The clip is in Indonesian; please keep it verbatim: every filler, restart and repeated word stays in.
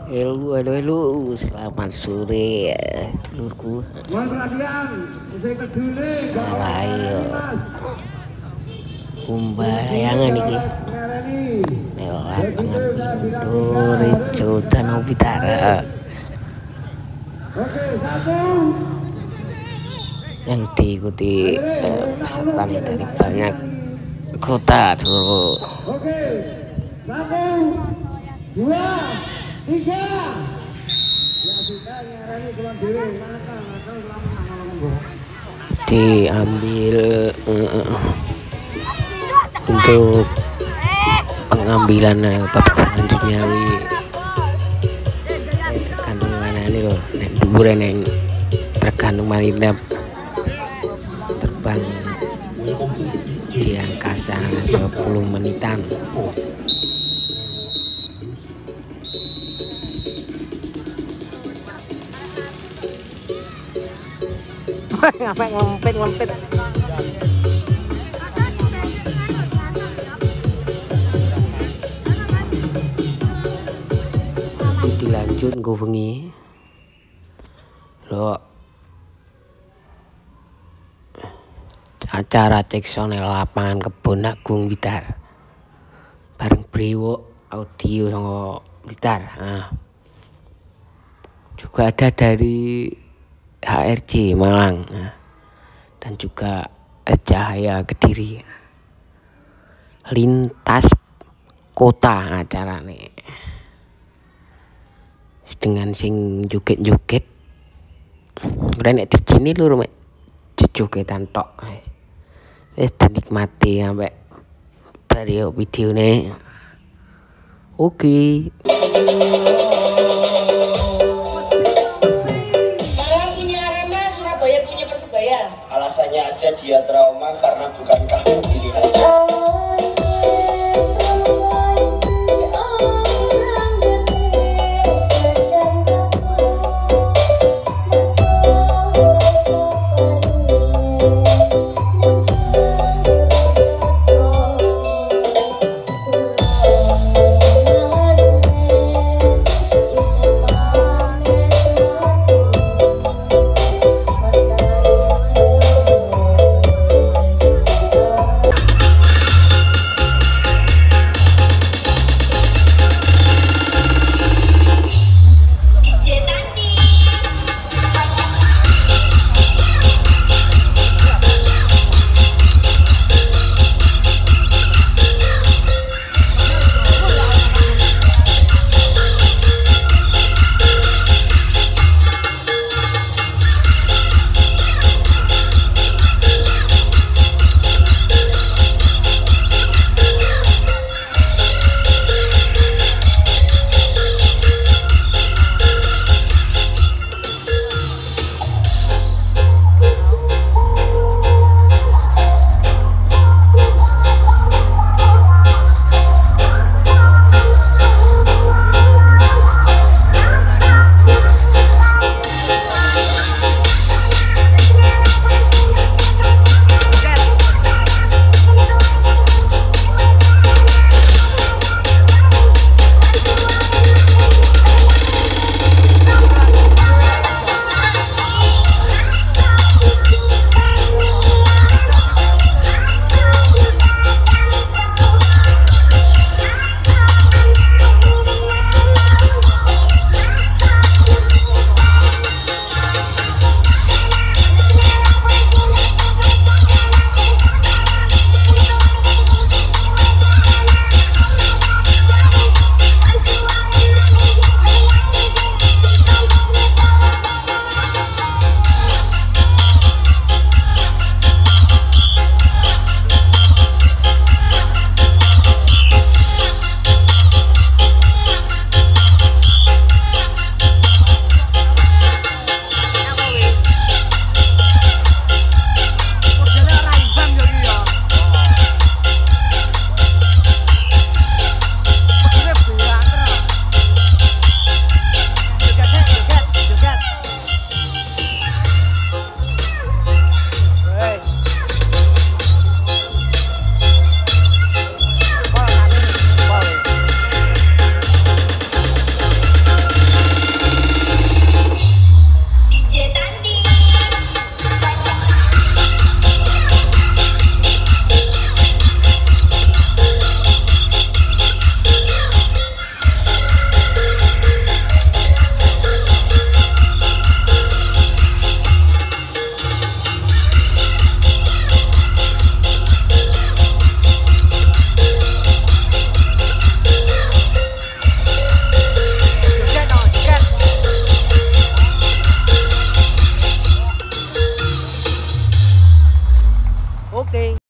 Halo, halo, halo, selamat sore dulurku. Rayo kumbayangan iki. Nel lapangan Indo Rejo Danau Bitara. Yang diikuti eh, pesertanya dari banyak kota dulu. Satu, dua, tiga. Diambil uh, untuk pengambilan uh, babak selanjutnya wi tergantung mana ini loh nek dhuwur neng tergantung mana terbang di angkasa sepuluh menitan. Ngapain ngempet ngempet dilanjut gue bengi lo acara ceksonel lapangan Kebon Agung Blitar bareng Brewo Audio sama Blitar. Nah, juga ada dari H R C Malang, nah, dan juga Cahaya Kediri. Lintas kota acara nih dengan sing joget-joget renek di sini lho mek jogetan tok wis dinikmati sampai dari video nih. Oke.